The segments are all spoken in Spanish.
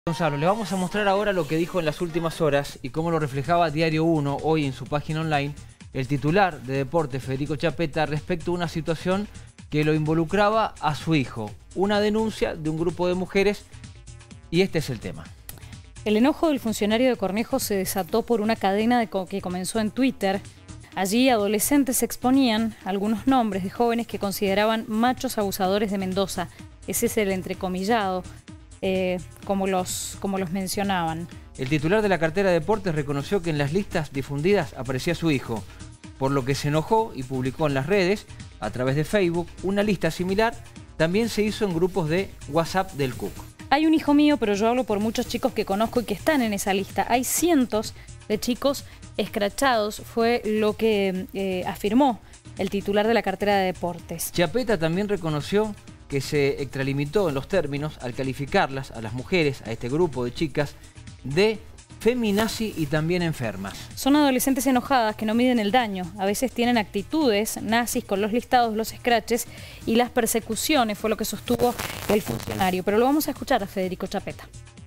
Gonzalo, le vamos a mostrar ahora lo que dijo en las últimas horas y cómo lo reflejaba Diario 1 hoy en su página online el titular de Deportes, Federico Chapeta, respecto a una situación que lo involucraba a su hijo. Una denuncia de un grupo de mujeres y este es el tema. El enojo del funcionario de Cornejo se desató por una cadena que comenzó en Twitter. Allí adolescentes exponían algunos nombres de jóvenes que consideraban machos abusadores de Mendoza. Ese es el entrecomillado, como los mencionaban. El titular de la cartera de Deportes reconoció que en las listas difundidas aparecía su hijo, por lo que se enojó y publicó en las redes, a través de Facebook, una lista similar. También se hizo en grupos de WhatsApp del CUC. Hay un hijo mío, pero yo hablo por muchos chicos que conozco y que están en esa lista. Hay cientos de chicos escrachados, fue lo que afirmó el titular de la cartera de Deportes. Chapeta también reconoció que se extralimitó en los términos al calificarlas a las mujeres, a este grupo de chicas, de feminazi y también enfermas. Son adolescentes enojadas que no miden el daño. A veces tienen actitudes nazis con los listados, los escraches y las persecuciones, fue lo que sostuvo el funcionario. Pero lo vamos a escuchar a Federico Chapeta.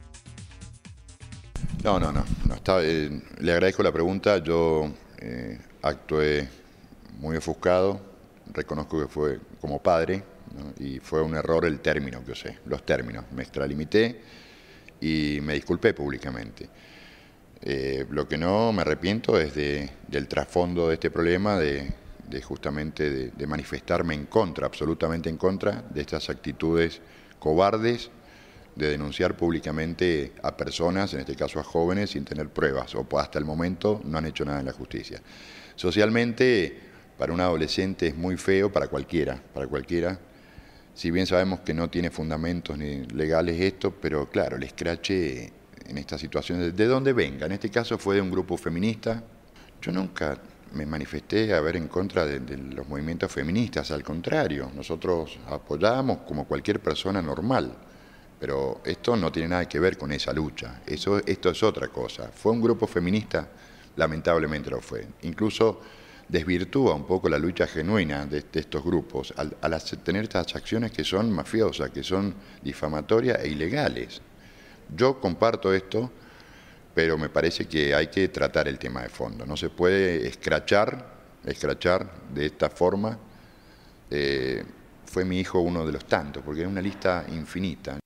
No está, le agradezco la pregunta. Yo actué muy ofuscado. Reconozco que fue como padre, ¿no? Y fue un error el término que usé, los términos. Me extralimité y me disculpé públicamente. Lo que no me arrepiento es del trasfondo de este problema, justamente de manifestarme en contra, absolutamente en contra de estas actitudes cobardes, de denunciar públicamente a personas, en este caso a jóvenes, sin tener pruebas, o hasta el momento no han hecho nada en la justicia. Socialmente, para un adolescente es muy feo, para cualquiera, si bien sabemos que no tiene fundamentos ni legales esto, pero claro, el escrache en estas situaciones, de donde venga, en este caso fue de un grupo feminista. Yo nunca me manifesté a ver en contra de los movimientos feministas, al contrario, nosotros apoyamos como cualquier persona normal, pero esto no tiene nada que ver con esa lucha, esto es otra cosa. Fue un grupo feminista, lamentablemente lo fue, incluso desvirtúa un poco la lucha genuina de estos grupos al tener estas acciones que son mafiosas, que son difamatorias e ilegales. Yo comparto esto, pero me parece que hay que tratar el tema de fondo. No se puede escrachar de esta forma. Fue mi hijo uno de los tantos, porque es una lista infinita.